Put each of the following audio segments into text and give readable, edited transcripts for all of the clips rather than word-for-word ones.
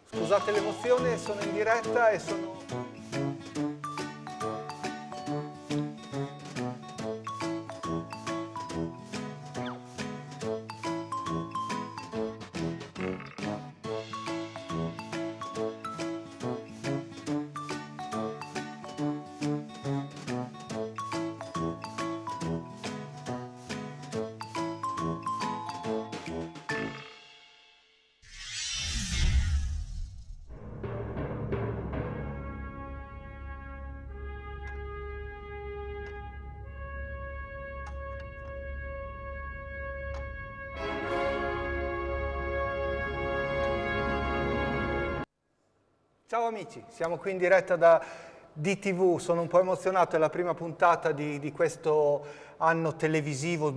Scusate l'emozione, sono in diretta e sono... Ciao amici, siamo qui in diretta da DTV, sono un po' emozionato, è la prima puntata di questo anno televisivo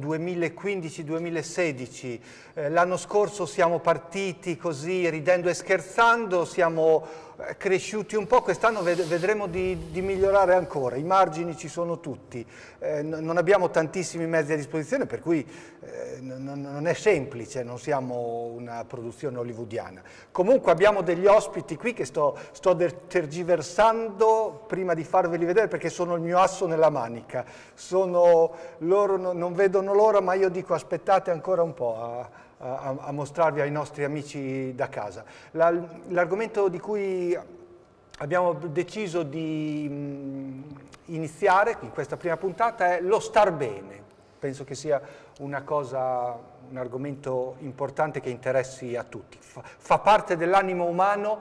2015-2016. L'anno scorso siamo partiti così ridendo e scherzando, siamo cresciuti un po', quest'anno vedremo di migliorare ancora, i margini ci sono tutti, non abbiamo tantissimi mezzi a disposizione per cui non è semplice, non siamo una produzione hollywoodiana. Comunque abbiamo degli ospiti qui che sto tergiversando prima di farveli vedere perché sono il mio asso nella manica, loro non vedono l'ora ma io dico aspettate ancora un po' a mostrarvi ai nostri amici da casa. L'argomento di cui abbiamo deciso di iniziare in questa prima puntata è lo star bene. Penso che sia un argomento importante che interessi a tutti. Fa parte dell'animo umano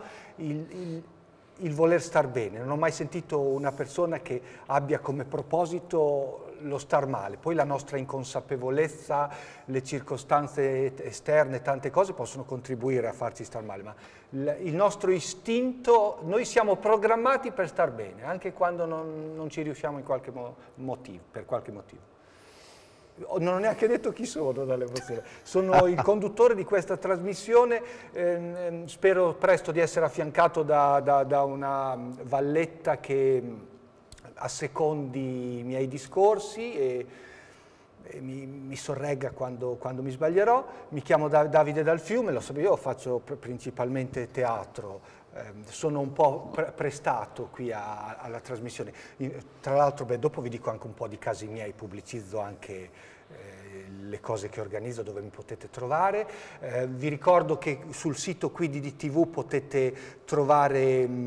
il voler star bene. Non ho mai sentito una persona che abbia come proposito lo star male. Poi la nostra inconsapevolezza, le circostanze esterne, tante cose possono contribuire a farci star male, ma il nostro istinto, noi siamo programmati per star bene, anche quando non ci riusciamo in qualche motivo, per qualche motivo. Non ho neanche detto chi sono dall'emozione, sono il conduttore di questa trasmissione, spero presto di essere affiancato da una valletta che assecondi i miei discorsi e mi sorregga quando mi sbaglierò. Mi chiamo Davide Dal Fiume, lo sapevo, io faccio principalmente teatro, sono un po' prestato qui alla trasmissione. Tra l'altro, dopo vi dico anche un po' di casi miei, pubblicizzo anche le cose che organizzo, dove mi potete trovare. Vi ricordo che sul sito qui di DTV potete trovare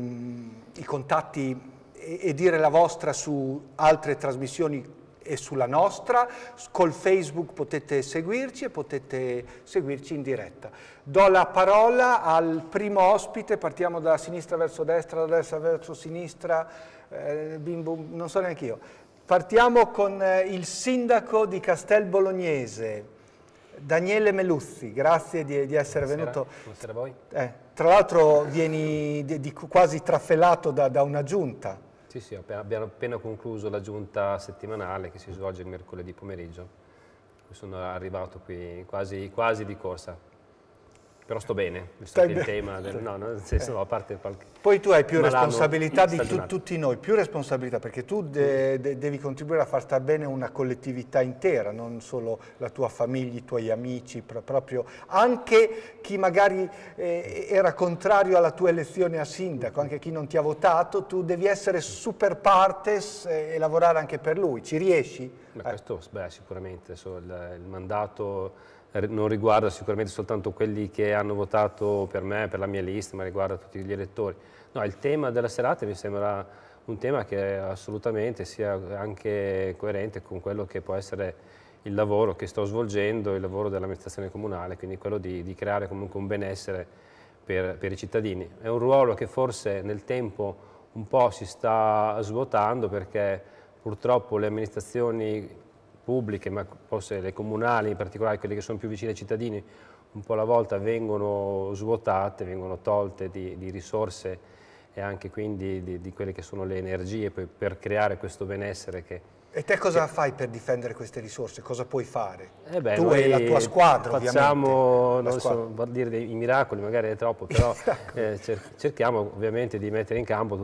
i contatti e dire la vostra su altre trasmissioni e sulla nostra. Col Facebook potete seguirci e potete seguirci in diretta. Do la parola al primo ospite, partiamo da sinistra verso destra, da destra verso sinistra, bim bum, non so neanche io. Partiamo con il sindaco di Castel Bolognese, Daniele Meluzzi, grazie di essere venuto. Buonasera a voi. Tra l'altro vieni quasi trafellato da una giunta. Sì, abbiamo appena concluso la giunta settimanale che si svolge il mercoledì pomeriggio. Sono arrivato qui quasi di corsa. Però sto bene, visto che il tema nel senso, a parte qualche... Poi tu hai più responsabilità di tutti noi, più responsabilità, perché tu devi contribuire a far star bene una collettività intera, non solo la tua famiglia, i tuoi amici, proprio anche chi magari era contrario alla tua elezione a sindaco, anche chi non ti ha votato, tu devi essere super partes e lavorare anche per lui. Ci riesci? Questo sicuramente, il mandato non riguarda sicuramente soltanto quelli che hanno votato per me, per la mia lista, ma riguarda tutti gli elettori. No, il tema della serata mi sembra un tema che assolutamente sia anche coerente con quello che può essere il lavoro che sto svolgendo, il lavoro dell'amministrazione comunale, quindi quello di creare comunque un benessere per i cittadini. È un ruolo che forse nel tempo un po' si sta svuotando perché purtroppo le amministrazioni pubbliche, ma forse le comunali in particolare, quelle che sono più vicine ai cittadini, un po' alla volta vengono svuotate, vengono tolte di risorse e anche quindi di quelle che sono le energie per creare questo benessere che... E te cosa fai per difendere queste risorse? Cosa puoi fare? Tu e la tua squadra, facciamo, non so, vuol dire dei miracoli, magari è troppo, però cerchiamo ovviamente di mettere in campo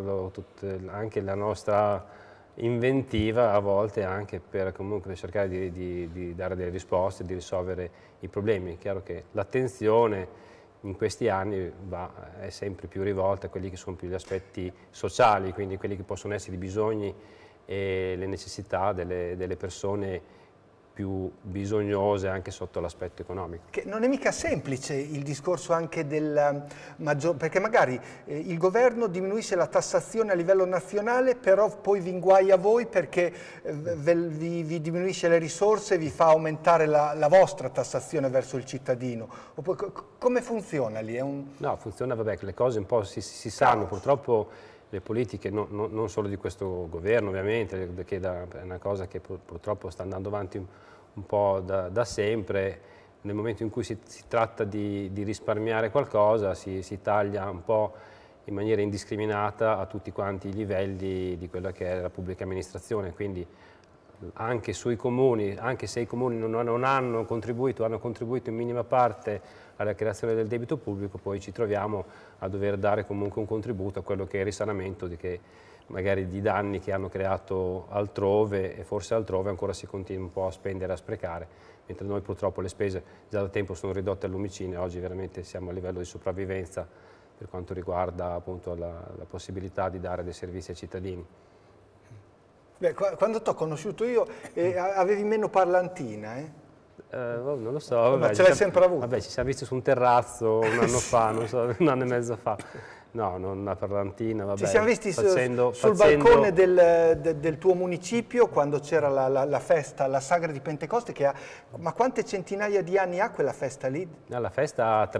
anche la nostra inventiva, a volte anche per comunque cercare di dare delle risposte, di risolvere i problemi. È chiaro che l'attenzione in questi anni è sempre più rivolta a quelli che sono più gli aspetti sociali, quindi quelli che possono essere i bisogni e le necessità delle persone più bisognose anche sotto l'aspetto economico. Che non è mica semplice il discorso anche del maggior, perché magari il governo diminuisce la tassazione a livello nazionale, però poi vi inguaia voi perché vi diminuisce le risorse e vi fa aumentare la vostra tassazione verso il cittadino. Oppure, come funziona lì? No, funziona, vabbè, che le cose un po' si sanno, purtroppo le politiche, non solo di questo governo ovviamente, che è una cosa che purtroppo sta andando avanti un po' da sempre. Nel momento in cui si tratta di risparmiare qualcosa si taglia un po' in maniera indiscriminata a tutti quanti i livelli di quella che è la pubblica amministrazione, quindi anche sui comuni, anche se i comuni non hanno contribuito, hanno contribuito in minima parte alla creazione del debito pubblico, poi ci troviamo a dover dare comunque un contributo a quello che è il risanamento magari di danni che hanno creato altrove, e forse altrove ancora si continua un po' a spendere e a sprecare, mentre noi purtroppo le spese già da tempo sono ridotte al lumicino e oggi veramente siamo a livello di sopravvivenza per quanto riguarda appunto la possibilità di dare dei servizi ai cittadini. Beh, quando ti ho conosciuto io avevi meno parlantina, non lo so, vabbè, ma ce l'hai sempre avuto. Vabbè, ci siamo visti su un terrazzo un anno fa, non so, un anno e mezzo fa. No, non una parlantina, vabbè. Ci siamo visti sul balcone del tuo municipio quando c'era la festa, la sagra di Pentecoste, ma quante centinaia di anni ha quella festa lì? La festa ha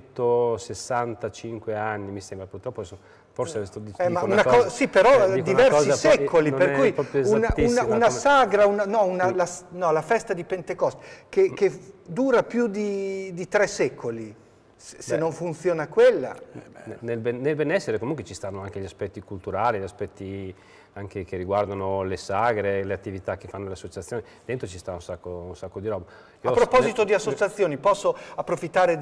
365 anni, mi sembra, purtroppo forse sto dicendo una cosa, sì, però diversi secoli, per cui una sagra, la festa di Pentecoste, che dura più di 3 secoli. Se non funziona quella... Nel benessere comunque ci stanno anche gli aspetti culturali, gli aspetti anche che riguardano le sagre, le attività che fanno le associazioni, dentro ci sta un sacco di roba. A proposito di associazioni, posso approfittare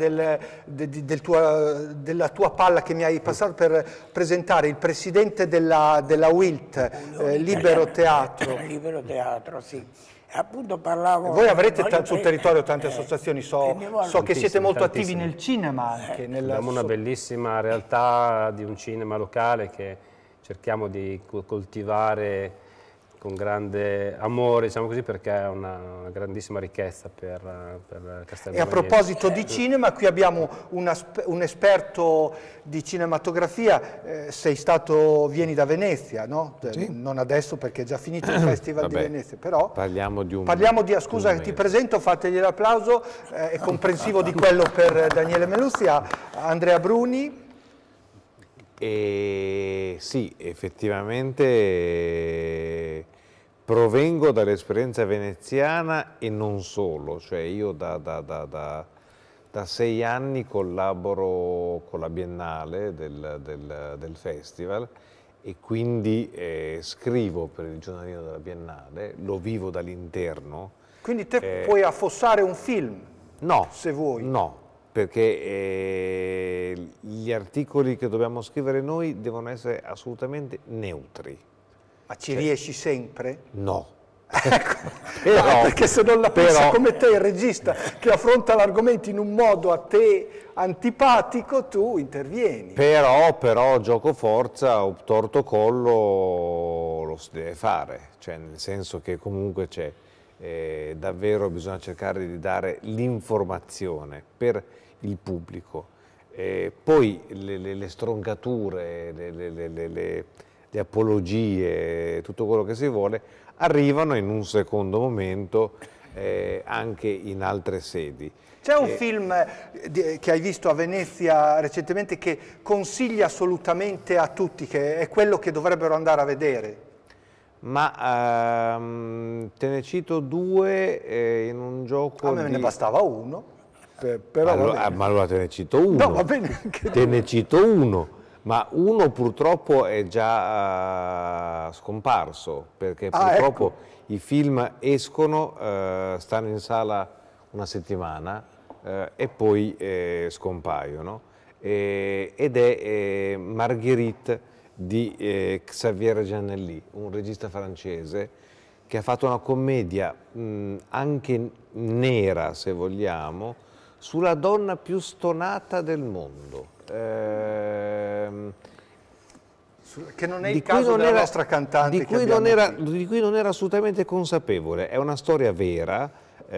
della tua palla che mi hai passato per presentare il presidente della WILT, Libero Teatro. Libero Teatro, sì. Appunto parlavo... Voi avrete sul territorio tante associazioni, so che siete molto attivi nel cinema anche. Abbiamo una bellissima realtà di un cinema locale che cerchiamo di coltivare con grande amore, diciamo così, perché è una grandissima ricchezza per Castel E a proposito di cinema, qui abbiamo un esperto di cinematografia, vieni da Venezia, no? Sì. Non adesso perché è già finito il Festival di Venezia, però parliamo di scusa, ti presento, fategli l'applauso, è comprensivo di quello per Daniele Meluzzi, a Andrea Bruni. Sì, effettivamente provengo dall'esperienza veneziana e non solo, cioè io da 6 anni collaboro con la Biennale del Festival e quindi scrivo per il giornalino della Biennale, lo vivo dall'interno. Quindi te puoi affossare un film? No, se vuoi. No. Perché gli articoli che dobbiamo scrivere noi devono essere assolutamente neutri. Ma ci riesci sempre? No. Perché se non la pensa come te il regista che affronta l'argomento in un modo a te antipatico, tu intervieni. Però gioco forza, torto collo lo si deve fare, cioè nel senso che comunque c'è. Davvero bisogna cercare di dare l'informazione per il pubblico. Poi le stroncature, le apologie, tutto quello che si vuole, arrivano in un secondo momento anche in altre sedi. C'è un film che hai visto a Venezia recentemente che consigli assolutamente a tutti, che è quello che dovrebbero andare a vedere? Ma te ne cito 2 in un gioco. A me ne bastava uno. Però ma allora te ne cito uno. No, va bene anche te ne cito uno, ma uno purtroppo è già scomparso, perché purtroppo ecco. I film escono, stanno in sala una settimana e poi scompaiono. Ed è Marguerite di Xavier Giannelli, un regista francese che ha fatto una commedia anche nera, se vogliamo, sulla donna più stonata del mondo. Che non è il caso della nostra cantante di cui non era assolutamente consapevole. È una storia vera.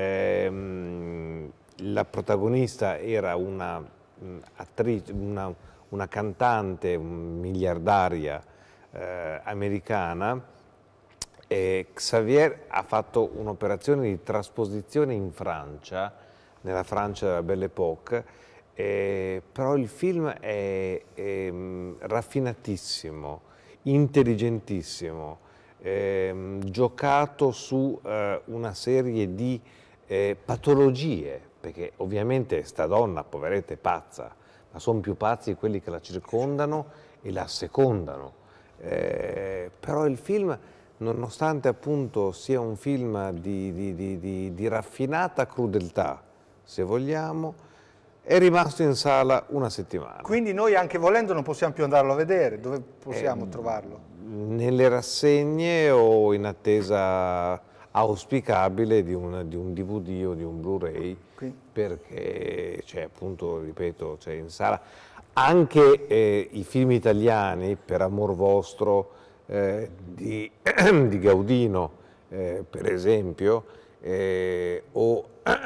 La protagonista era una attrice, una cantante miliardaria americana. Xavier ha fatto un'operazione di trasposizione in Francia, nella Francia della Belle Époque, però il film è raffinatissimo, intelligentissimo, giocato su una serie di patologie, perché ovviamente sta donna, poveretta, è pazza, ma sono più pazzi quelli che la circondano e la assecondano. Però il film, nonostante appunto sia un film di raffinata crudeltà, se vogliamo, è rimasto in sala una settimana. Quindi noi anche volendo non possiamo più andarlo a vedere, dove possiamo trovarlo? Nelle rassegne o in attesa auspicabile di un DVD o di un Blu-ray, perché c'è appunto, ripeto, c'è in sala. Anche i film italiani, Per amor vostro, di Gaudino, per esempio, o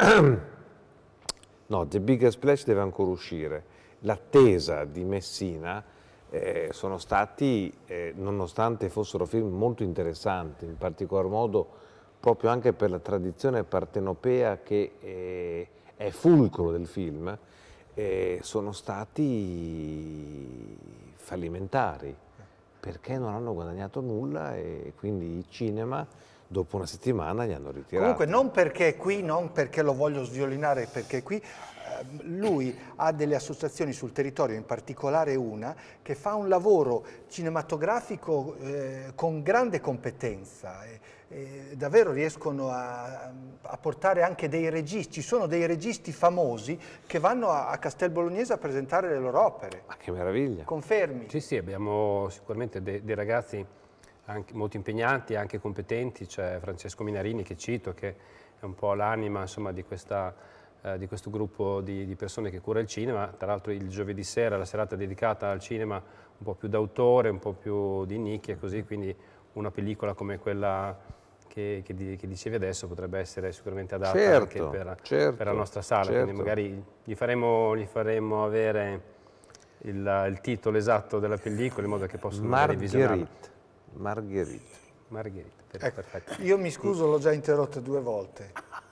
no, The Big Splash deve ancora uscire. L'Attesa di Messina sono stati, nonostante fossero film molto interessanti, in particolar modo proprio anche per la tradizione partenopea che è fulcro del film, sono stati fallimentari perché non hanno guadagnato nulla e quindi i cinema dopo una settimana li hanno ritirati. Comunque non perché è qui, non perché lo voglio sviolinare, perché qui lui ha delle associazioni sul territorio, in particolare una che fa un lavoro cinematografico con grande competenza. Davvero riescono a portare anche dei registi, ci sono dei registi famosi che vanno a Castel Bolognese a presentare le loro opere. Ma che meraviglia! Confermi? Sì, sì, abbiamo sicuramente dei ragazzi anche molto impegnati, anche competenti. C'è Francesco Minarini, che cito, che è un po' l'anima, insomma, di questo gruppo di persone che cura il cinema. Tra l'altro il giovedì sera, la serata dedicata al cinema un po' più d'autore, un po' più di nicchia, così, quindi una pellicola come quella che dicevi adesso potrebbe essere sicuramente adatta anche per la nostra sala, quindi magari gli faremo avere il titolo esatto della pellicola in modo che possano magari visionarla. Margherite. Perfetto. Io mi scuso, l'ho già interrotto 2 volte.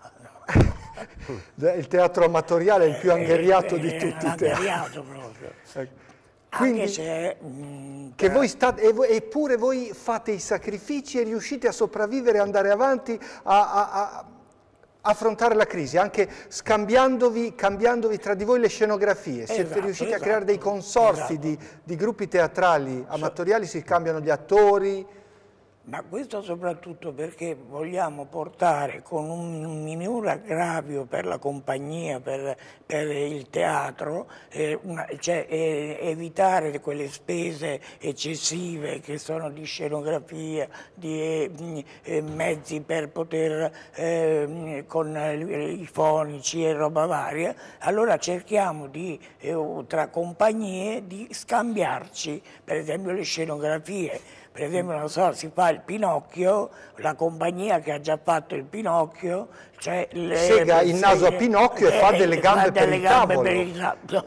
Il teatro amatoriale è il più angheriato di tutti i teatri. Proprio. Quindi, anche se, che voi eppure voi fate i sacrifici e riuscite a sopravvivere, a andare avanti, a affrontare la crisi, anche cambiandovi tra di voi le scenografie. Siete riusciti a creare dei consorzi di gruppi teatrali amatoriali, si scambiano gli attori. Ma questo soprattutto perché vogliamo portare con un minore aggravio per la compagnia, per il teatro, cioè evitare quelle spese eccessive che sono di scenografia, di mezzi per poter, con i fonici e roba varia. Allora cerchiamo tra compagnie di scambiarci, per esempio le scenografie. Per esempio, non so, si fa il Pinocchio, la compagnia che ha già fatto il Pinocchio, cioè sega il naso a Pinocchio e fa delle gambe per il tavolo.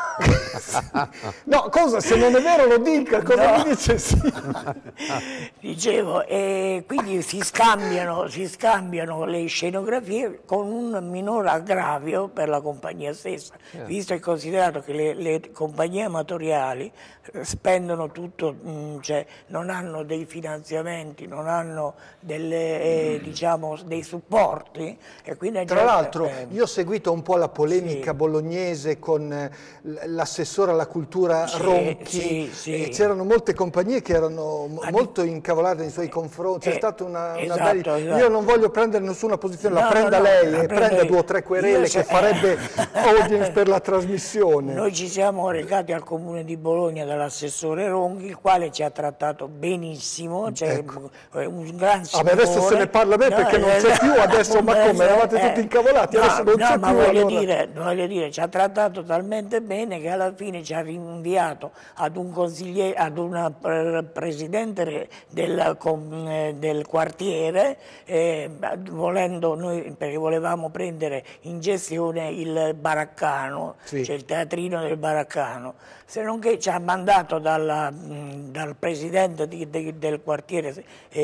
No, cosa? Se non è vero lo dica, cosa mi dice sì? Dicevo, quindi si scambiano le scenografie con un minor aggravio per la compagnia stessa, visto e considerato che le compagnie amatoriali spendono tutto, cioè non hanno dei finanziamenti, non hanno diciamo, dei supporti. E quindi tra l'altro io ho seguito un po' la polemica bolognese con l'assessore alla cultura Ronchi, c'erano molte compagnie che erano molto incavolate nei suoi confronti, c'è stata una bella... Io non voglio prendere nessuna posizione, la prenda lei e prenda 2 o 3 querele che farebbe audience per la trasmissione. Noi ci siamo recati al Comune di Bologna dall'assessore Ronchi, il quale ci ha trattato benissimo, c'è un gran signore. Adesso se ne parla bene perché non c'è più, adesso ma come, eravate tutti incavolati, adesso non c'è più. Voglio dire, ci ha trattato talmente bene che alla fine ci ha rinviato ad un consigliere, ad una presidente del quartiere, volendo noi, perché volevamo prendere in gestione il Baraccano, cioè il teatrino del Baraccano, se non che ci ha mandato dal presidente del quartiere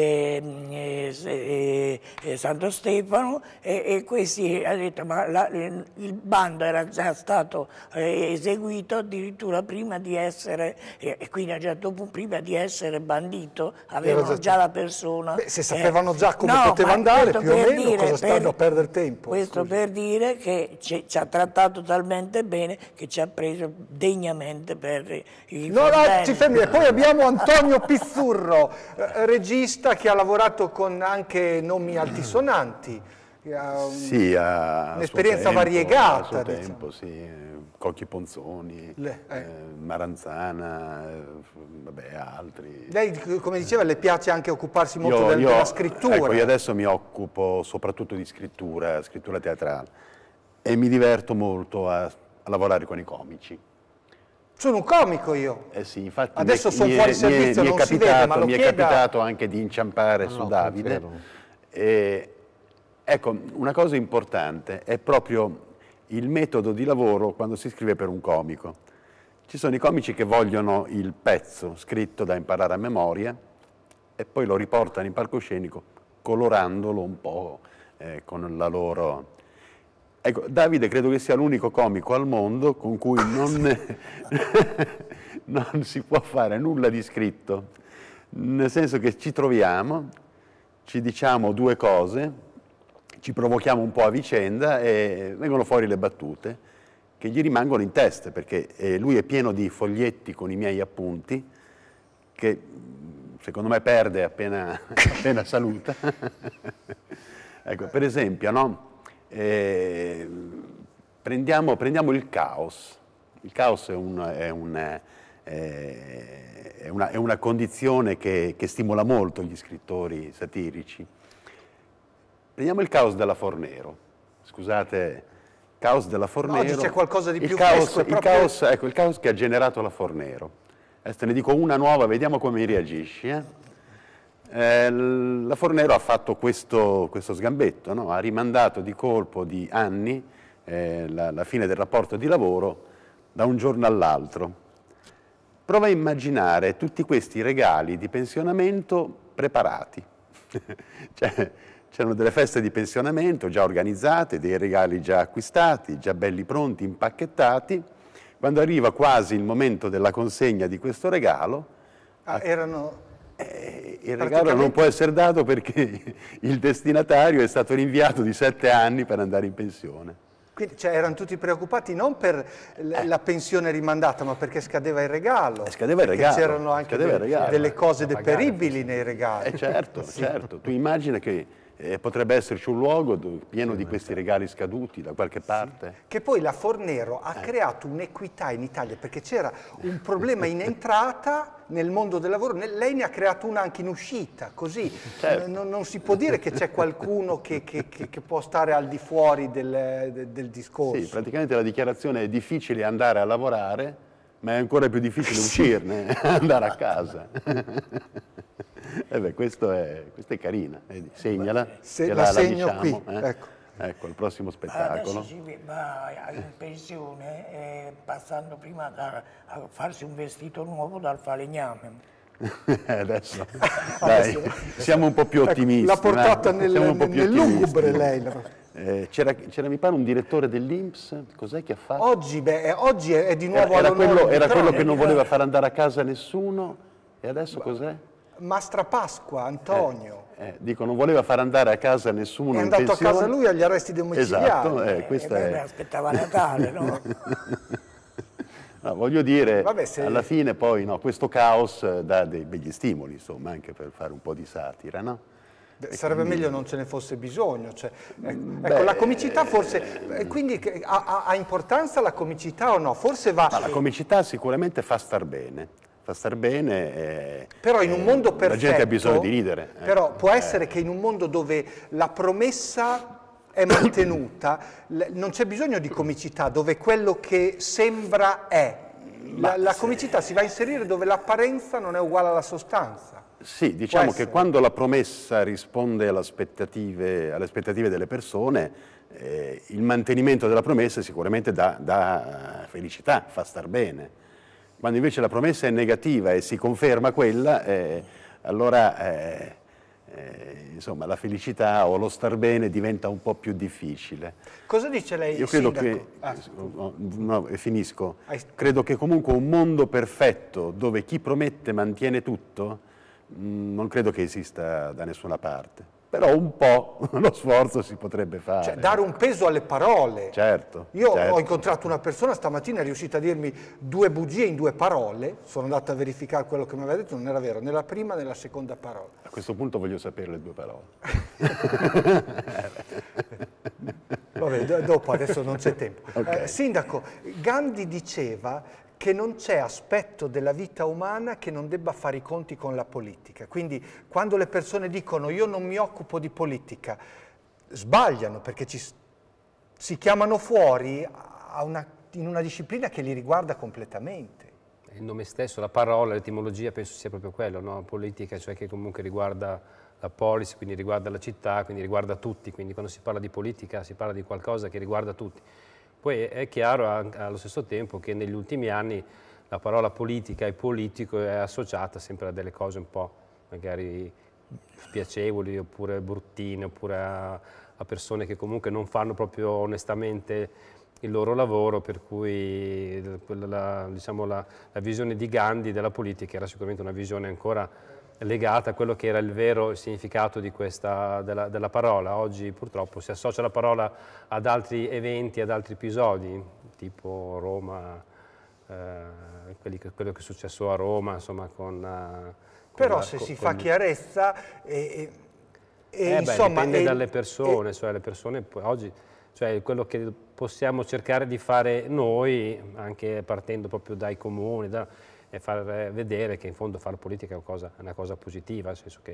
Santo Stefano e questi ha detto ma il bando era già stato eseguito addirittura prima di essere, e quindi a un certo punto prima di essere bandito avevano già la persona. Se sapevano già come poteva andare più o meno, cosa stanno a perdere tempo? Questo per dire che ci ha trattato talmente bene che ci ha preso degnamente per il ci fermi. E poi abbiamo Antonio Pizzurro, regista che ha lavorato con anche nomi altisonanti. Sì, un'esperienza variegata. A suo tempo, sì. Cocchi Ponzoni, Maranzana, vabbè, altri. Lei, come diceva, le piace anche occuparsi molto della scrittura. Ecco, io adesso mi occupo soprattutto di scrittura teatrale e mi diverto molto a lavorare con i comici. Sono un comico io. Sì, infatti adesso sono fuori servizio, non si vede, ma mi è capitato anche di inciampare su Davide. Ecco, una cosa importante è proprio il metodo di lavoro quando si scrive per un comico. Ci sono i comici che vogliono il pezzo scritto da imparare a memoria e poi lo riportano in palcoscenico colorandolo un po' con la loro... Ecco, Davide credo che sia l'unico comico al mondo con cui non si può fare nulla di scritto, nel senso che ci troviamo, ci diciamo 2 cose, ci provochiamo un po' a vicenda e vengono fuori le battute che gli rimangono in testa, perché lui è pieno di foglietti con i miei appunti che secondo me perde appena saluta. Ecco, per esempio, no? Prendiamo il caos. Il caos è una condizione che stimola molto gli scrittori satirici. Prendiamo il caos della Fornero. Scusate, caos della Fornero. Oggi c'è qualcosa di più fresco. Il caos che ha generato la Fornero. Adesso te ne dico una nuova, vediamo come reagisci. La Fornero ha fatto questo sgambetto, no? Ha rimandato di colpo di anni la fine del rapporto di lavoro da un giorno all'altro. Prova a immaginare tutti questi regali di pensionamento preparati. Cioè, c'erano delle feste di pensionamento già organizzate, dei regali già acquistati, già belli pronti, impacchettati. Quando arriva quasi il momento della consegna di questo regalo, il regalo non può essere dato perché il destinatario è stato rinviato di 7 anni per andare in pensione. Quindi erano tutti preoccupati non per la pensione rimandata, ma perché scadeva il regalo. Scadeva il regalo. C'erano anche delle cose deperibili nei regali. Certo, certo. Tu immagina che potrebbe esserci un luogo pieno di questi regali scaduti da qualche parte. Che poi la Fornero ha creato un'equità in Italia, perché c'era un problema in entrata nel mondo del lavoro, lei ne ha creato una anche in uscita, così. Certo. Non si può dire che c'è qualcuno che può stare al di fuori del discorso. Sì, praticamente la dichiarazione è difficile andare a lavorare, ma è ancora più difficile uscirne, andare a casa. Questa è carina, vedi? Segnala. La segno diciamo, qui, ecco il prossimo spettacolo. Adesso si va in pensione passando prima a farsi un vestito nuovo dal falegname. Adesso dai, siamo un po' più ottimisti. L'ha portata nell'ugubre lei. C'era mi pare un direttore dell'Inps, cos'è che ha fatto? Oggi è di nuovo era quello che non voleva far andare a casa nessuno e adesso cos'è? Mastra Pasqua, Antonio. Dico, non voleva far andare a casa nessuno in pensione. È andato a casa lui agli arresti domiciliari. Esatto, aspettava Natale, no? No, voglio dire, Vabbè, se... alla fine poi no, questo caos dà dei begli stimoli, insomma, anche per fare un po' di satira, no? Sarebbe meglio non ce ne fosse bisogno. Cioè, ecco, la comicità forse... quindi ha importanza la comicità o no? Forse va... Ma la comicità sicuramente fa star bene. Fa star bene. Però in un mondo perfetto... La gente ha bisogno di ridere. Però può essere che in un mondo dove la promessa è mantenuta, non c'è bisogno di comicità, dove quello che sembra è. La comicità si va a inserire dove l'apparenza non è uguale alla sostanza. Sì, diciamo che quando la promessa risponde alle aspettative delle persone, il mantenimento della promessa sicuramente dà felicità, fa star bene. Quando invece la promessa è negativa e si conferma quella, allora insomma, la felicità o lo star bene diventa un po' più difficile. Cosa dice lei, Io credo sindaco? e finisco. Credo che comunque un mondo perfetto dove chi promette mantiene tutto, non credo che esista da nessuna parte. Però un po' lo sforzo si potrebbe fare. Cioè, dare un peso alle parole. Certo. Io certo. ho incontrato una persona stamattina, è riuscita a dirmi 2 bugie in 2 parole, sono andato a verificare quello che mi aveva detto, non era vero, né la prima né la seconda parola. A questo punto voglio sapere le 2 parole. Vabbè, dopo, adesso non c'è tempo. Okay. Sindaco, Gandhi diceva che non c'è aspetto della vita umana che non debba fare i conti con la politica. Quindi quando le persone dicono io non mi occupo di politica, sbagliano perché si chiamano fuori in una disciplina che li riguarda completamente. Il nome stesso, la parola, l'etimologia penso sia proprio quello, no? Politica, cioè che comunque riguarda la polis, quindi riguarda la città, quindi riguarda tutti, quindi quando si parla di politica si parla di qualcosa che riguarda tutti. Poi è chiaro allo stesso tempo che negli ultimi anni la parola politica e politico è associata sempre a delle cose un po' magari spiacevoli oppure bruttine, oppure a persone che comunque non fanno proprio onestamente il loro lavoro, per cui diciamo, la visione di Gandhi della politica era sicuramente una visione ancora legata a quello che era il vero significato di della parola. Oggi purtroppo si associa la parola ad altri eventi, ad altri episodi, tipo Roma, quello che è successo a Roma, insomma, Però se si fa chiarezza insomma... dipende dalle persone, cioè le persone oggi... Cioè quello che possiamo cercare di fare noi, anche partendo proprio dai comuni, è far vedere che in fondo fare politica è una cosa positiva, nel senso che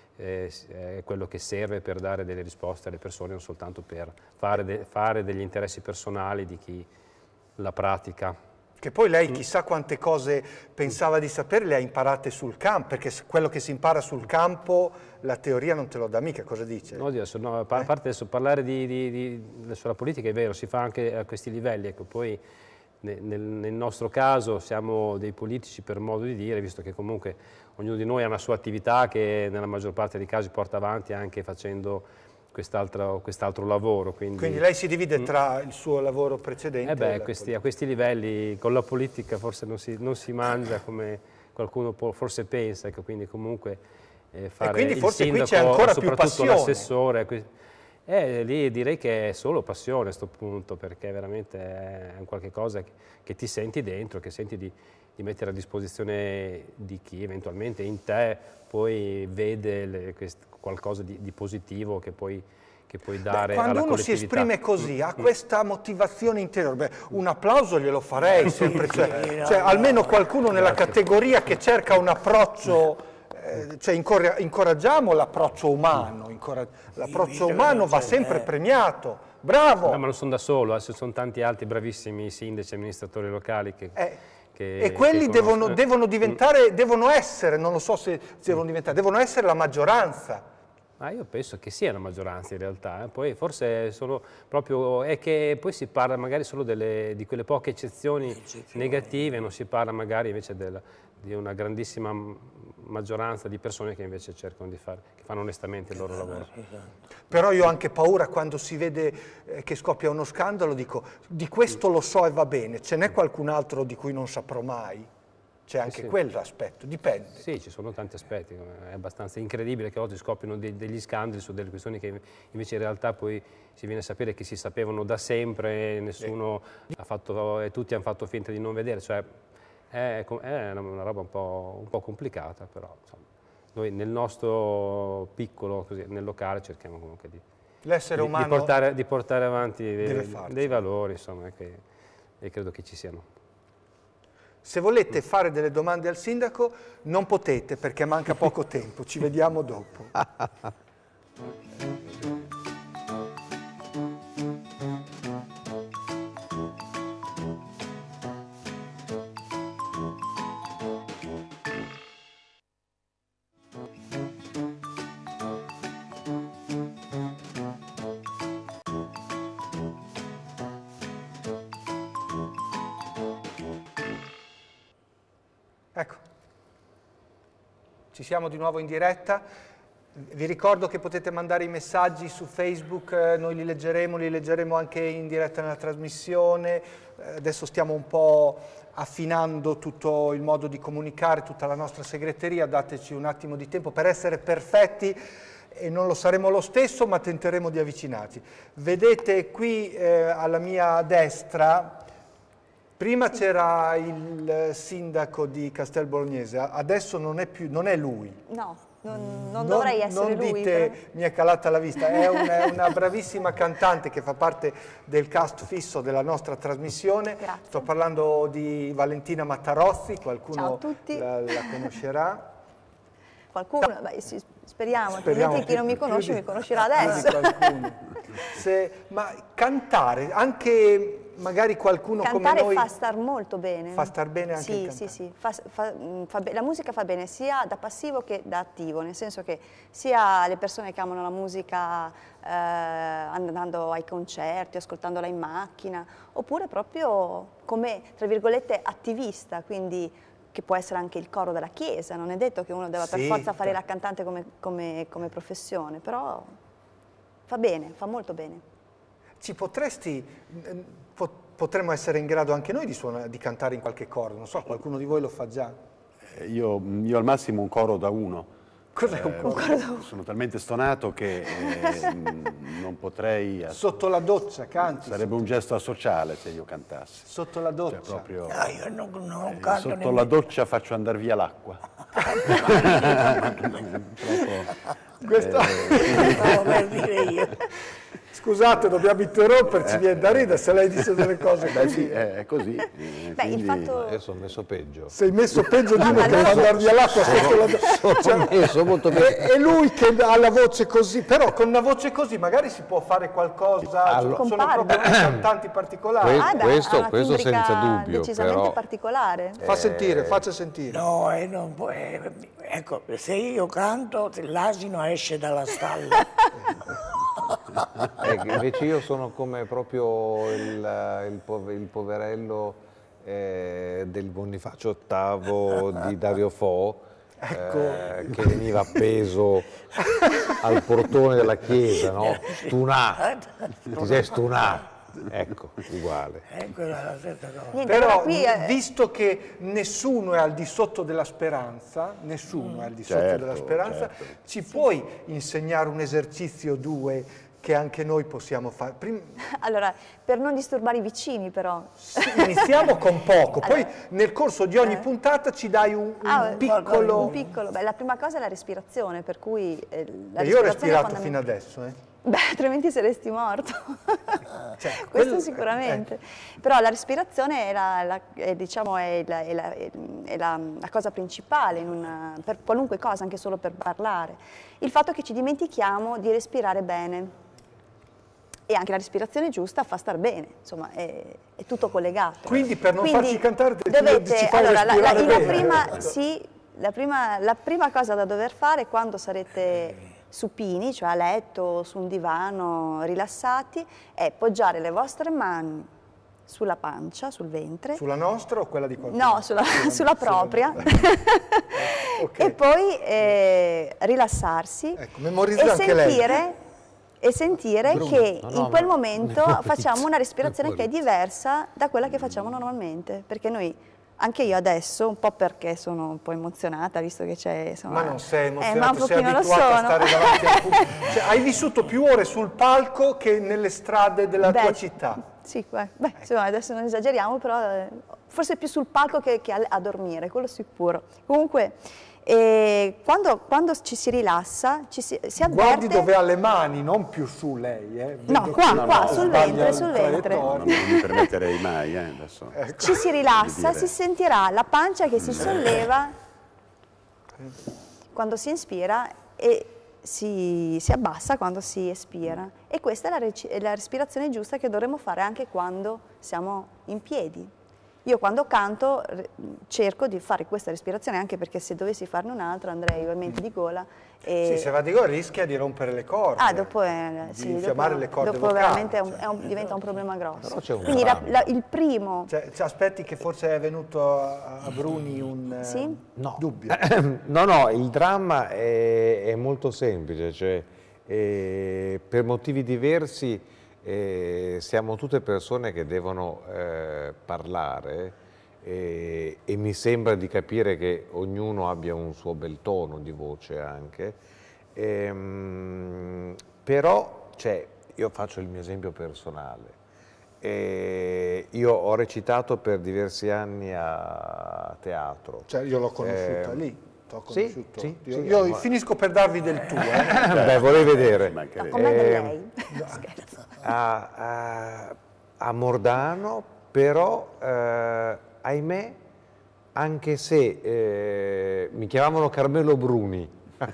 è quello che serve per dare delle risposte alle persone, non soltanto per fare degli interessi personali di chi la pratica. Che poi lei chissà quante cose pensava di sapere, le ha imparate sul campo, perché quello che si impara sul campo la teoria non te lo dà mica, cosa dice? No, a parte adesso parlare sulla politica è vero, si fa anche a questi livelli, ecco, poi nel nostro caso siamo dei politici per modo di dire, visto che comunque ognuno di noi ha una sua attività che nella maggior parte dei casi porta avanti anche facendo quest'altro lavoro. Quindi lei si divide tra il suo lavoro precedente e a questi livelli con la politica forse non si mangia come qualcuno forse pensa, ecco, quindi comunque fare quindi forse il sindaco, qui c'è ancora più soprattutto passione. l'assessore, lì direi che è solo passione a questo punto, perché veramente è un qualche cosa che ti senti dentro, che senti di mettere a disposizione di chi eventualmente in te poi vede qualcosa di positivo che puoi dare alla collettività. Quando uno si esprime così, ha questa motivazione interiore, un applauso glielo farei sempre, cioè almeno qualcuno nella categoria che cerca un approccio, cioè incoraggiamo l'approccio umano, l'approccio umano va sempre premiato, bravo! No, ma non sono da solo, ci sono tanti altri bravissimi sindaci e amministratori locali e quelli devono diventare, devono essere, non lo so se devono diventare, devono essere la maggioranza. Io penso che sia la maggioranza in realtà, poi forse è che poi si parla magari solo di quelle poche eccezioni negative, non si parla magari invece di una grandissima maggioranza di persone che invece cercano che fanno onestamente il loro lavoro. Però io ho anche paura quando si vede che scoppia uno scandalo, dico di questo lo so e va bene, ce n'è qualcun altro di cui non saprò mai? C'è anche quell'aspetto, dipende. Sì, ci sono tanti aspetti, è abbastanza incredibile che oggi scoppino degli scandali su delle questioni che invece in realtà poi si viene a sapere che si sapevano da sempre e nessuno ha fatto, e tutti hanno fatto finta di non vedere, cioè è una roba un po' complicata, però insomma, noi nel nostro piccolo, così, nel locale cerchiamo comunque di portare avanti dei valori, insomma, e credo che ci siano. Se volete fare delle domande al sindaco, non potete perché manca poco tempo. Ci vediamo dopo. Ecco, ci siamo di nuovo in diretta. Vi ricordo che potete mandare i messaggi su Facebook, noi li leggeremo anche in diretta nella trasmissione. Adesso stiamo un po' affinando tutto il modo di comunicare, tutta la nostra segreteria, dateci un attimo di tempo per essere perfetti e non lo saremo lo stesso, ma tenteremo di avvicinarci. Vedete qui alla mia destra. Prima c'era il sindaco di Castel Bolognese, adesso non è lui. No, non dovrei essere lui. Non dite, però. mi è calata la vista, è una bravissima cantante che fa parte del cast fisso della nostra trasmissione. Grazie. Sto parlando di Valentina Mattarozzi, qualcuno Ciao a tutti. la conoscerà. Qualcuno, beh, speriamo, altrimenti chi non mi conosce mi conoscerà adesso. Ma cantare, anche magari qualcuno Cantare come noi... fa star molto bene. Fa star bene anche il Sì, cantare. la musica fa bene sia da passivo che da attivo, nel senso che sia le persone che amano la musica andando ai concerti, ascoltandola in macchina, oppure proprio come, tra virgolette, attivista, quindi che può essere anche il coro della chiesa, non è detto che uno debba per forza fare la cantante come professione, però fa bene, fa molto bene. Ci potremmo essere in grado anche noi di cantare in qualche coro, non so, qualcuno di voi lo fa già? Io al massimo un coro da uno. Cos'è un coro? Sono talmente stonato che non potrei... Sotto la doccia canti? Sarebbe un gesto asociale se io cantassi. Sotto la doccia? Cioè, proprio, No, io non canto sotto nemmeno. la doccia faccio andare via l'acqua. Questo... Stavo per dire io. Scusate, dobbiamo interromperci, viene da ridere se lei dice delle cose Beh così. sì, è così. Beh, Quindi... il fatto... Adesso ho messo peggio. Sei messo peggio di uno che fa andare via l'acqua sotto la doccia. È lui che ha la voce così, però con una voce così magari si può fare qualcosa, sono proprio cantanti particolari. Questo ha una senza timbrica dubbio, decisamente però... particolare. Faccia sentire. No, non può, ecco, se io canto l'asino esce dalla stalla. Invece io sono come proprio il poverello del Bonifacio VIII di Dario Fo, che veniva appeso al portone della chiesa, no? Stunà, ti sei stunà. Ecco, uguale. Ecco la stessa cosa. Niente, Però, qui visto che nessuno è al di sotto della speranza, Certo. ci puoi insegnare un esercizio 2 che anche noi possiamo fare? allora, per non disturbare i vicini però. Iniziamo con poco, poi Allora, nel corso di ogni puntata ci dai un piccolo... Beh, la prima cosa è la respirazione, per cui la Io ho respirazione è respirato fino fondamentale. adesso, Beh, altrimenti saresti morto. Cioè, Questo quello- sicuramente. Però la respirazione è la cosa principale per qualunque cosa, anche solo per parlare. Il fatto che ci dimentichiamo di respirare bene. E anche la respirazione giusta fa star bene, insomma, è tutto collegato. Quindi per non farci cantare ci fai allora, respirare bene. la prima cosa da dover fare quando sarete supini, cioè a letto, su un divano, rilassati, è poggiare le vostre mani sulla pancia, sul ventre. Sulla nostra o quella di qualcuno? No, sulla propria. Okay. E poi rilassarsi Ecco, memorizza anche lei. e sentire Bruno. che No, in quel ma- momento facciamo una respirazione che è diversa da quella che facciamo normalmente, perché noi anche io adesso, un po' perché sono un po' emozionata, visto che c'è... insomma, Ma non sei ma un emozionato, sei pochino lo abituata a sono. stare davanti al pubblico. Cioè, hai vissuto più ore sul palco che nelle strade della tua città. Sì, insomma, adesso non esageriamo, però forse più sul palco che a dormire, quello sicuro. Comunque, quando ci si rilassa, si avverte... Guardi dove ha le mani, non più su lei. No, Vedo qua, che sul sbaglia ventre, sul il ventre. traiettoria. Non mi permetterei mai, adesso. Ci si rilassa, Di dire. si sentirà la pancia che si solleva quando si inspira e si abbassa quando si espira. E questa è la respirazione giusta che dovremmo fare anche quando siamo in piedi. Io quando canto cerco di fare questa respirazione, anche perché se dovessi farne un'altra andrei ovviamente di gola. Sì, se va di gola rischia di rompere le corde. Dopo di infiammare le corde dopo vocali. veramente diventa un problema grosso. Però c'è un Quindi dramma. il primo... Cioè, aspetti che forse è venuto a Bruni un Sì? dubbio. No, il dramma è molto semplice, cioè, per motivi diversi siamo tutte persone che devono parlare e mi sembra di capire che ognuno abbia un suo bel tono di voce anche, però cioè, io faccio il mio esempio personale. Io ho recitato per diversi anni a teatro. Cioè, io l'ho conosciuta lì. T'ho Sì, conosciuto. sì, Io sì. finisco per darvi del tuo. Beh, vorrei vedere. No, con me è lei. Scherzo. A Mordano, però, ahimè, anche se mi chiamavano Carmelo Bruni,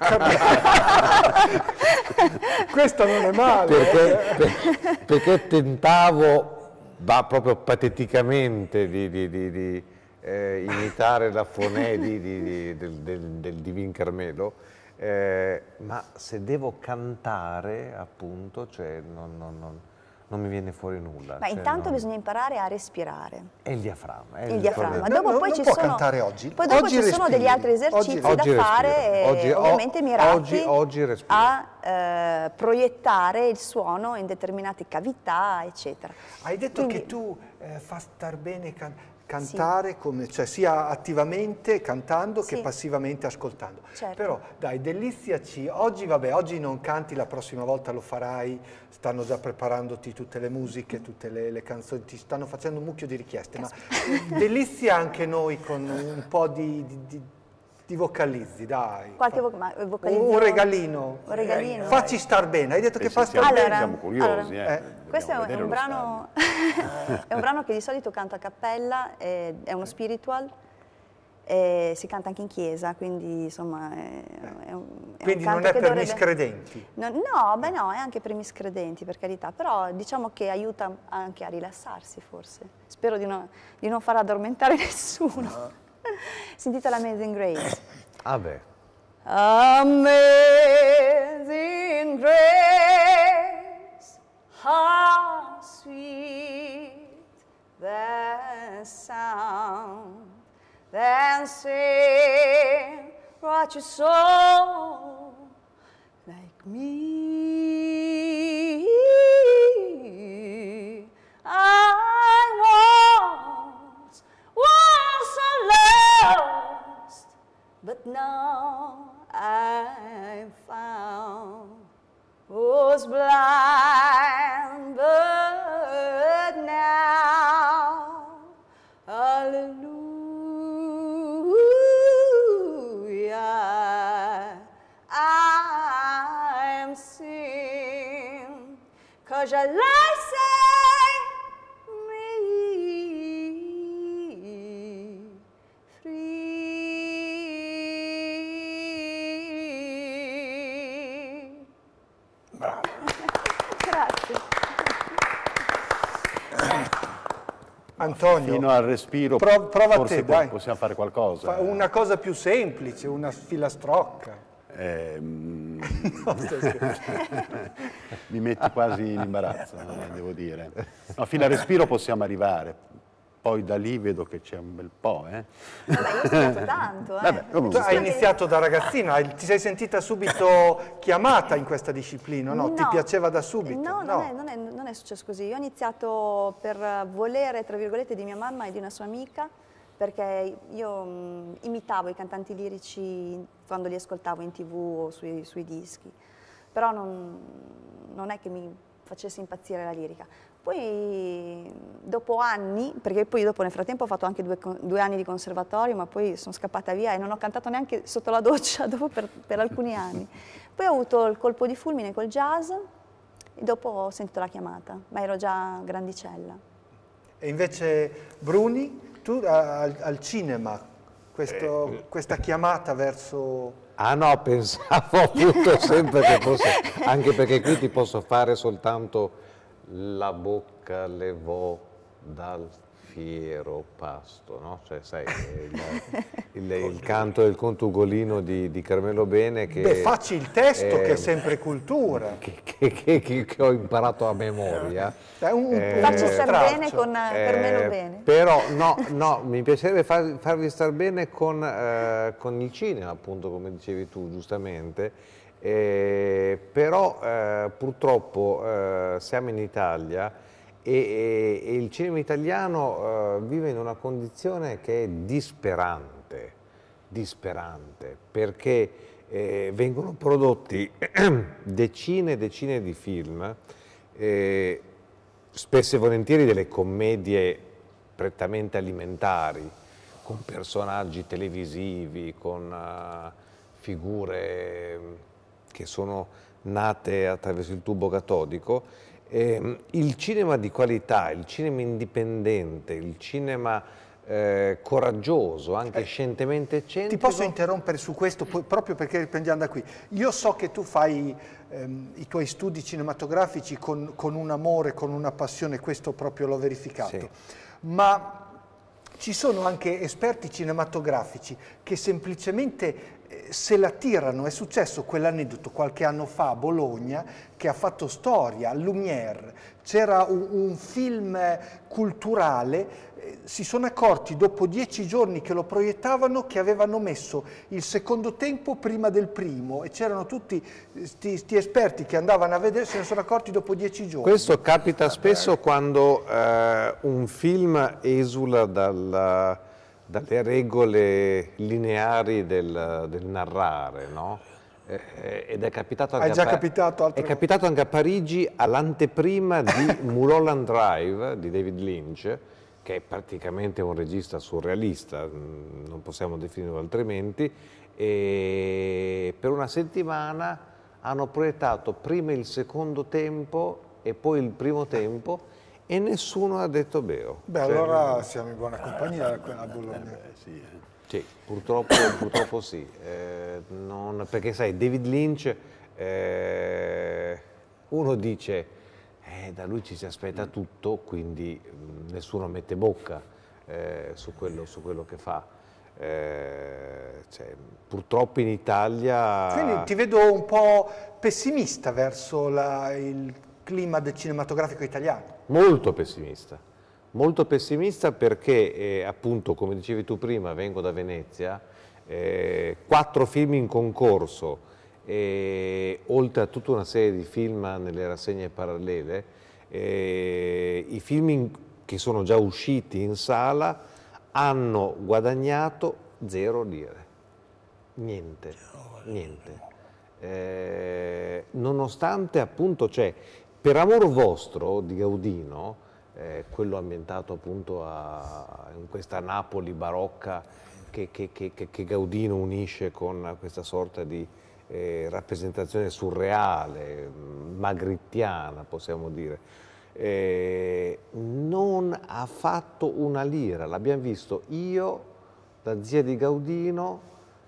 Questo non è male. perché tentavo, proprio pateticamente, di imitare la fonè del Divin Carmelo, ma se devo cantare, appunto, cioè, non mi viene fuori nulla. Ma cioè, intanto bisogna imparare a respirare. È il diaframma. Il diaframma. No, Dopo no, poi non ci può sono, cantare oggi. Poi dopo Oggi ci sono respiri. degli altri esercizi Oggi da fare, respiro. ovviamente mirati oggi respiro. a proiettare il suono in determinate cavità, eccetera. Hai detto Quindi- che tu fa star bene cantare, cioè sia attivamente cantando che Sì. passivamente ascoltando. Certo. Però dai, deliziaci. Oggi, vabbè, oggi non canti, la prossima volta lo farai. Stanno già preparandoti tutte le musiche, tutte le canzoni, ti stanno facendo un mucchio di richieste. Ma delizia anche noi con un po' di vocalizzi, dai. Qualche vocalizzo? Un regalino. Un regalino? Facci star bene. Hai detto che fa star siamo, bene? Allora, siamo curiosi. Questo è Dobbiamo un vedere lo brano, è un brano che di solito canto a cappella, è uno spiritual, si canta anche in chiesa, quindi insomma è un Quindi canto non è che per dovrebbe... miscredenti. No, beh no, è anche per miscredenti, per carità, però diciamo che aiuta anche a rilassarsi forse. Spero di non far addormentare nessuno. Si intitola Amazing Grace. Ah beh. Amazing grace, how sweet the sound that saved a soul like me. I was so lost, but now I'm found. Was blind, but now, hallelujah, I'm singing, 'cause your light set me free. Grazie. Antonio, Fino al respiro, prova forse te, dai. possiamo fare qualcosa. Una cosa più semplice, una filastrocca. Mi metti quasi in imbarazzo, devo dire. No, fino al respiro possiamo arrivare. Poi da lì vedo che c'è un bel po', Beh, io ho studiato tanto, Vabbè, Tu comunque. hai iniziato da ragazzina, ti sei sentita subito chiamata in questa disciplina, no? Ti piaceva da subito? No, non è successo così. Io ho iniziato per volere, tra virgolette, di mia mamma e di una sua amica, perché io imitavo i cantanti lirici quando li ascoltavo in TV o sui dischi, però non è che mi facesse impazzire la lirica. Poi dopo anni, perché poi dopo nel frattempo ho fatto anche 2 anni di conservatorio, ma poi sono scappata via e non ho cantato neanche sotto la doccia dopo per alcuni anni. Poi ho avuto il colpo di fulmine col jazz e dopo ho sentito la chiamata, ma ero già grandicella. E invece Bruni, tu al cinema, questa chiamata verso... Ah no, pensavo appunto sempre che fosse, anche perché qui ti posso fare soltanto la bocca levò dal fiero pasto, no? Cioè sai, il canto del conto Ugolino di Carmelo Bene che... Beh, facci il testo che è sempre cultura. Che ho imparato a memoria. Facci star bene con Carmelo Bene. Però no, mi piacerebbe farvi star bene con il cinema, appunto, come dicevi tu giustamente. Però purtroppo siamo in Italia e il cinema italiano vive in una condizione che è disperante, perché vengono prodotti decine e decine di film, spesso e volentieri delle commedie prettamente alimentari, con personaggi televisivi, con figure che sono nate attraverso il tubo catodico. Il cinema di qualità, il cinema indipendente, il cinema coraggioso, anche scientemente eccentrico. Ti posso interrompere su questo proprio perché riprendiamo da qui. Io so che tu fai i tuoi studi cinematografici con un amore, con una passione, questo proprio l'ho verificato. Sì. Ma ci sono anche esperti cinematografici che semplicemente se la tirano. È successo quell'aneddoto qualche anno fa a Bologna che ha fatto storia, Lumière. C'era un film culturale, si sono accorti dopo 10 giorni che lo proiettavano che avevano messo il secondo tempo prima del primo e c'erano tutti sti esperti che andavano a vedere, se ne sono accorti dopo 10 giorni. Questo capita spesso quando un film esula dalle regole lineari del narrare, no? Ed è capitato anche è capitato anche a Parigi all'anteprima di Mulholland Drive di David Lynch, che è praticamente un regista surrealista, non possiamo definirlo altrimenti, e per una settimana hanno proiettato prima il secondo tempo e poi il primo tempo e nessuno ha detto beo. Beh, allora siamo in buona compagnia a Bologna. Sì, purtroppo sì, perché sai, David Lynch, uno dice, da lui ci si aspetta tutto, quindi nessuno mette bocca su quello che fa. Purtroppo in Italia... Quindi ti vedo un po' pessimista verso il clima del cinematografico italiano. Molto pessimista perché appunto, come dicevi tu prima, vengo da Venezia, 4 film in concorso, oltre a tutta una serie di film nelle rassegne parallele, i film che sono già usciti in sala hanno guadagnato 0 lire, niente. Nonostante appunto c'è Per amor vostro di Gaudino, quello ambientato appunto in questa Napoli barocca che Gaudino unisce con questa sorta di rappresentazione surreale, magrittiana possiamo dire, non ha fatto una lira, l'abbiamo visto io, la zia di Gaudino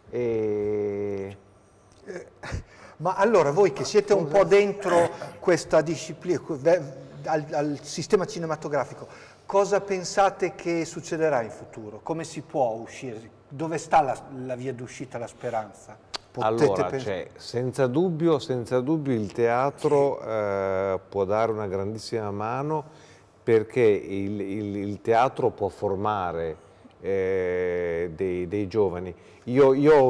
Ma allora voi che siete un po' dentro questa disciplina, al sistema cinematografico, cosa pensate che succederà in futuro? Come si può uscire? Dove sta la via d'uscita, la speranza? Allora, senza dubbio il teatro può dare una grandissima mano perché il teatro può formare dei giovani. Io ho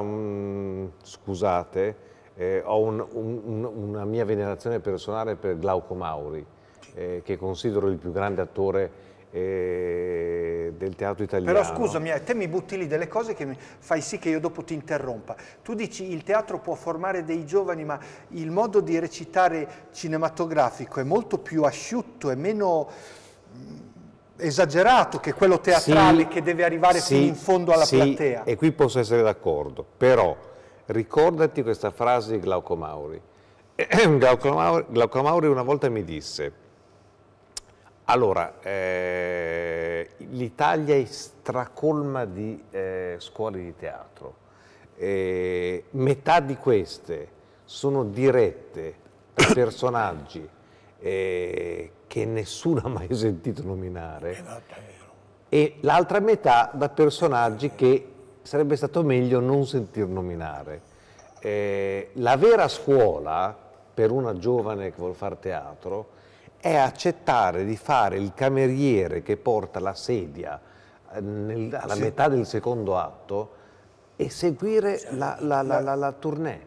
ho una mia venerazione personale per Glauco Mauri, che considero il più grande attore del teatro italiano. Però scusami, te mi butti lì delle cose che fai sì che io dopo ti interrompa. Tu dici il teatro può formare dei giovani, ma il modo di recitare cinematografico è molto più asciutto e meno esagerato che quello teatrale, che deve arrivare fino in fondo alla platea. E qui posso essere d'accordo, però ricordati questa frase di Glauco Mauri. Glauco Mauri una volta mi disse: allora, l'Italia è stracolma di scuole di teatro, metà di queste sono dirette da personaggi che nessuno ha mai sentito nominare, e l'altra metà da personaggi che sarebbe stato meglio non sentir nominare. La vera scuola per una giovane che vuole fare teatro è accettare di fare il cameriere che porta la sedia alla metà del secondo atto e seguire la tournée.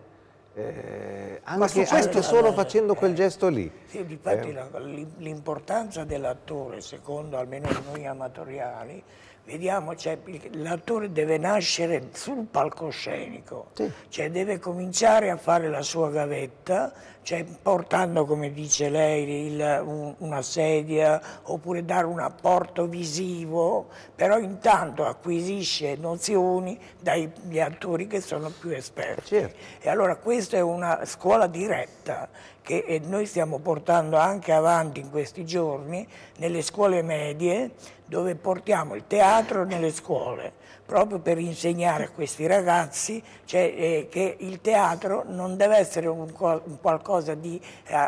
Anche solo facendo quel gesto lì. Sì, infatti l'importanza dell'attore, secondo almeno noi amatoriali, vediamo, l'attore deve nascere sul palcoscenico, cioè deve cominciare a fare la sua gavetta, portando, come dice lei, una sedia, oppure dare un apporto visivo, però intanto acquisisce nozioni dagli attori che sono più esperti. E allora questa è una scuola diretta che noi stiamo portando anche avanti in questi giorni nelle scuole medie, dove portiamo il teatro nelle scuole, proprio per insegnare a questi ragazzi che il teatro non deve essere un qualcosa di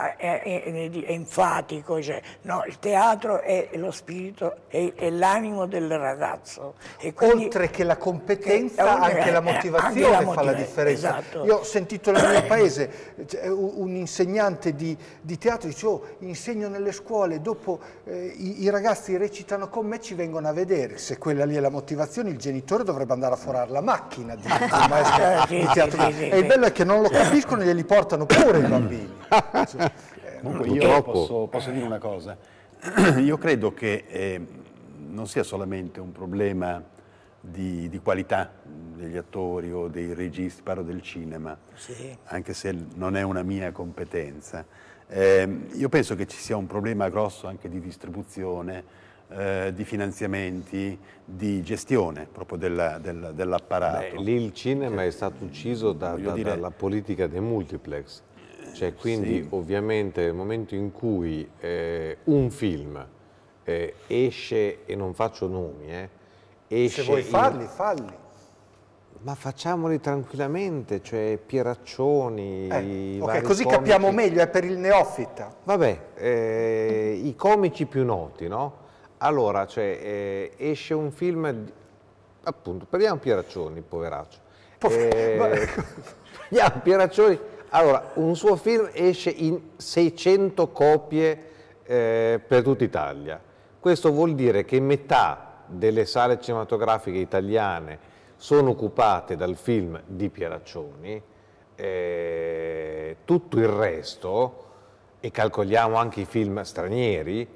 enfatico, no, il teatro è lo spirito, è l'animo del ragazzo. E quindi, oltre che la competenza, anche la motivazione fa la differenza. Esatto. Io ho sentito nel mio paese un insegnante di teatro, dice: oh, insegno nelle scuole, dopo i ragazzi recitano con me, ci vengono a vedere. Se quella lì è la motivazione, il genitore dovrebbe andare a forare la macchina di maestro di teatro. E il bello è che non lo capiscono e glieli portano pure i bambini. Comunque io posso dire una cosa. Io credo che non sia solamente un problema di qualità degli attori o dei registi, parlo del cinema, anche se non è una mia competenza. Io penso che ci sia un problema grosso anche di distribuzione, di finanziamenti, di gestione proprio dell'apparato. Lì il cinema è stato ucciso dalla politica dei multiplex, quindi ovviamente nel momento in cui un film esce, e non faccio nomi, esce... Se vuoi falli. Ma facciamoli tranquillamente, Pieraccioni... ok, così comici. Capiamo meglio, è per il neofita. Vabbè, i comici più noti, no? Allora, esce un film, appunto, prendiamo Pieraccioni, poveraccio. Prendiamo Pieraccioni, allora, un suo film esce in 600 copie per tutta Italia. Questo vuol dire che metà delle sale cinematografiche italiane sono occupate dal film di Pieraccioni, tutto il resto, e calcoliamo anche i film stranieri,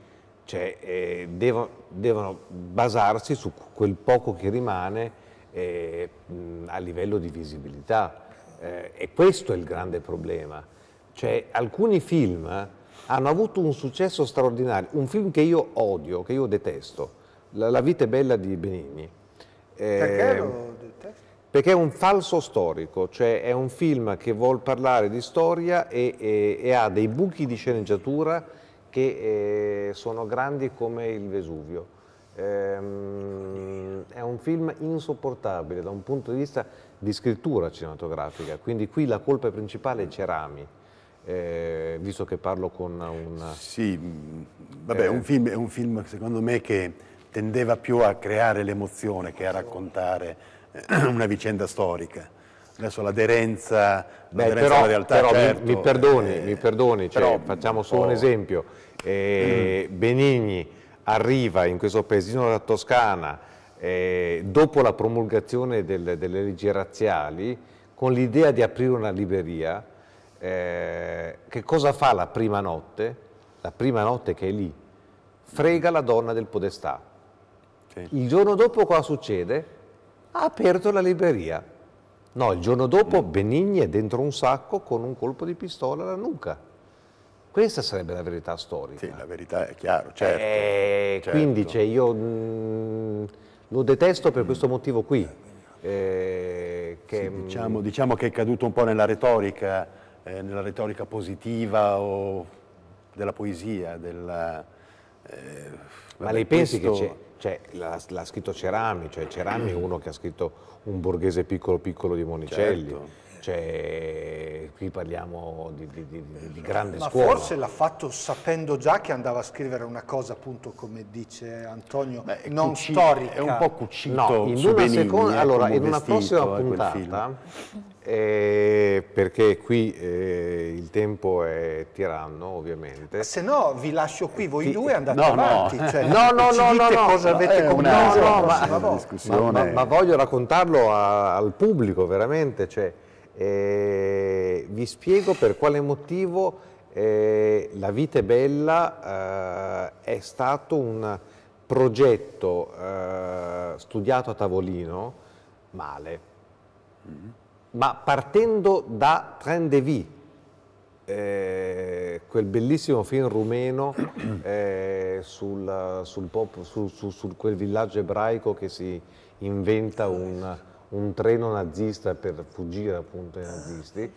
devono basarsi su quel poco che rimane a livello di visibilità. E questo è il grande problema. Alcuni film hanno avuto un successo straordinario. Un film che io odio, che io detesto, La vita è bella di Benigni. Perché lo detesto? Perché è un falso storico, è un film che vuol parlare di storia e ha dei buchi di sceneggiatura che sono grandi come il Vesuvio. È un film insopportabile da un punto di vista di scrittura cinematografica, quindi qui la colpa principale è Cerami, visto che parlo con un... Sì, vabbè, è un film secondo me che tendeva più a creare l'emozione che a raccontare una vicenda storica. Adesso l'aderenza alla realtà, però certo, mi perdoni, facciamo solo un esempio. Benigni arriva in questo paesino della Toscana dopo la promulgazione delle leggi razziali, con l'idea di aprire una libreria. Che cosa fa la prima notte? La prima notte che è lì, frega la donna del podestà. Sì. Il giorno dopo cosa succede? Ha aperto la libreria. No, il giorno dopo Benigni è dentro un sacco con un colpo di pistola alla nuca. Questa sarebbe la verità storica. Sì, la verità è chiaro, certo. Quindi io lo detesto per questo motivo qui. Sì, diciamo che è caduto un po' nella retorica positiva o della poesia. Ma lei pensi che l'ha scritto Cerami, cioè Cerami è uno che ha scritto Un borghese piccolo piccolo di Monicelli. Certo. Cioè, qui parliamo di grande Ma scuola. forse l'ha fatto sapendo già che andava a scrivere una cosa, appunto, come dice Antonio, non storica. È un po' cucito No, in su una Benigni, allora, in una vestito, prossima quel puntata, film. perché qui il tempo è tiranno, ovviamente. Se no vi lascio qui, voi due andate no, avanti. no. Cioè, No, ci dite cosa avete compreso la prossima volta. discussione. Ma voglio raccontarlo al pubblico, veramente. Cioè, vi spiego per quale motivo La vita è bella è stato un progetto studiato a tavolino male, ma partendo da Train de Vie, quel bellissimo film rumeno su quel villaggio ebraico che si inventa un treno nazista per fuggire appunto ai nazisti,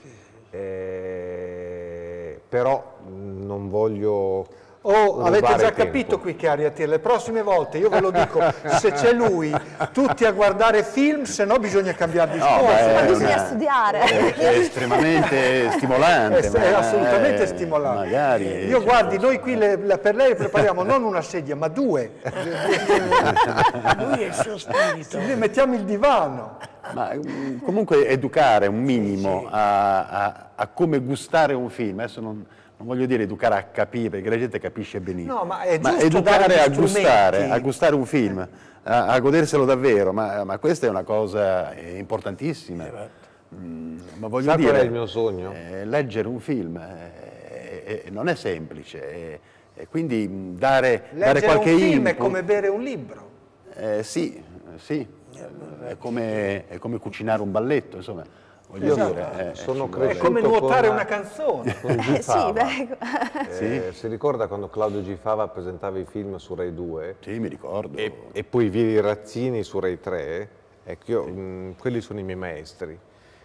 però non voglio avete già tempo. capito qui, cari Attir, le prossime volte io ve lo dico, se c'è lui, tutti a guardare film, se no bisogna cambiare discorso. Ma bisogna studiare. È estremamente stimolante. È assolutamente stimolante. Magari. Io guardi, noi qui per lei prepariamo non una sedia, ma due. Lui è il suo spirito. Ne mettiamo il divano. Ma comunque educare un minimo a come gustare un film. Adesso non voglio dire educare a capire, perché la gente capisce benissimo. No, ma è giusto educare dare a gli gustare un film, a goderselo davvero, ma questa è una cosa importantissima. Ma voglio Sa dire, qual è il mio sogno? leggere un film non è semplice, e quindi dare Leggere qualche un film input. è come bere un libro. Sì, è come cucinare un balletto, insomma. Voglio dire, Sono ci vuole- È come cresciuto nuotare con- una canzone. con G. Sì, Fava. beh, Si ricorda quando Claudio G. Fava presentava i film su Rai 2 Sì, mi ricordo. e poi Vivi Razzini su Rai 3? Ecco, quelli sono i miei maestri.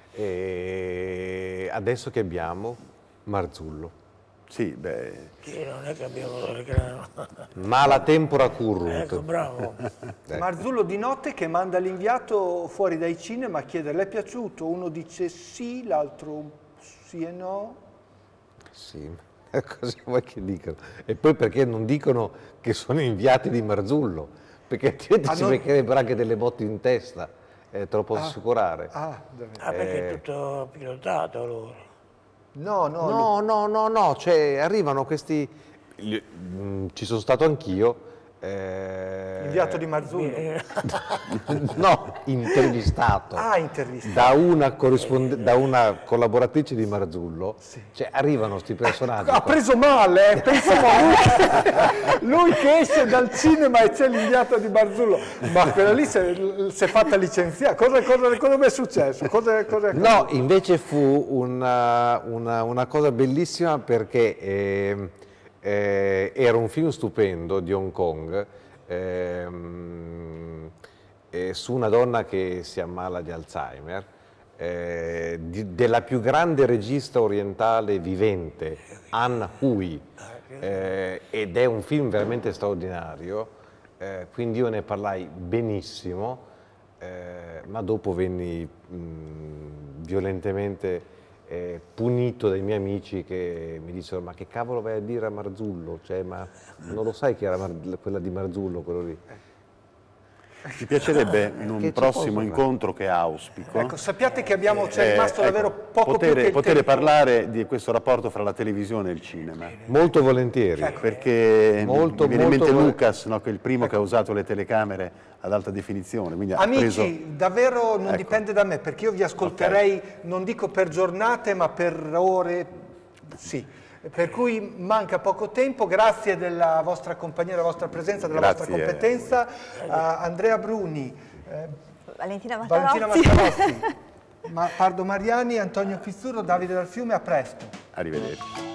E adesso che abbiamo Marzullo. Sì, beh, Che non è che abbiamo le grandi... Ma la tempora currunt. Ecco, bravo. Marzullo di notte che manda l'inviato fuori dai cinema a chiedere: le è piaciuto? Uno dice sì, l'altro sì e no. Sì, cosa vuoi che dicano? E poi perché non dicono che sono inviati di Marzullo? Perché altrimenti si beccherebbero anche delle botte in testa, te lo posso assicurare. Perché è tutto pilotato loro. No, cioè arrivano questi... ci sono stato anch'io. Inviato di Marzullo. No, intervistato. Intervistato. Da una collaboratrice di Marzullo. Cioè arrivano questi personaggi. Ha preso male, pensavo lui che esce dal cinema e c'è l'inviato di Marzullo. Ma quella lì si è fatta licenziare. Cosa mi è successo? No, invece fu una cosa bellissima perché era un film stupendo di Hong Kong su una donna che si ammala di Alzheimer, della più grande regista orientale vivente, Ann Hui, ed è un film veramente straordinario, quindi io ne parlai benissimo, ma dopo venni violentemente punito dai miei amici che mi dissero: ma che cavolo vai a dire a Marzullo? Cioè, ma non lo sai che era quella di Marzullo, quello lì? Mi piacerebbe in un prossimo incontro che auspico Ecco, sappiate che c'è rimasto davvero poco più che il poter tempo. parlare di questo rapporto fra la televisione e il cinema. Molto volentieri. Perché mi viene in mente molto Lucas, no, che è il primo che ha usato le telecamere ad alta definizione. Quindi Amici, davvero non dipende da me, perché io vi ascolterei, non dico per giornate, ma per ore, sì. per cui manca poco tempo. Grazie della vostra compagnia, della vostra presenza, della vostra competenza. Andrea Bruni, Valentina Valentina Mattarozzi, Pardo Mariani, Antonio Pizzurro, Davide Dal Fiume, a presto. Arrivederci.